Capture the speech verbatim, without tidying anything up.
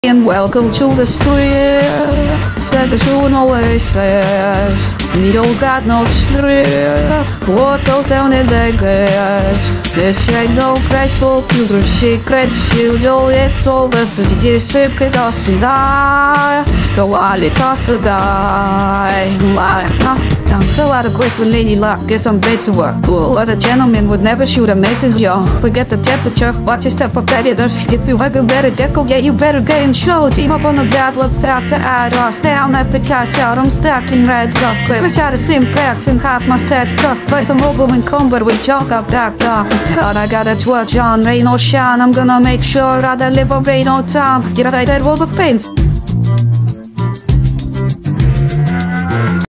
And welcome to the street, said the tune always says. You got no strip, what goes down in Vegas? This ain't no place for future secrets. You know it's all best to get secret us to die. Go all it's us to die. I'm so out of grace with lady luck, guess I'm bed to work. But a gentleman would never shoot a messenger. Forget the temperature, watch your step competitors. If you like a better deco, yeah, you better get in show. Team up on the bad, let's start to add us down after cash out. I'm stacking red stuff. Wish I had a slim cracks and half my stat stuff. But some mobile encumbered with junk up that dark. God, I got a twelve John, rain or shine. I'm gonna make sure I deliver rain on time. You know, I did all the things.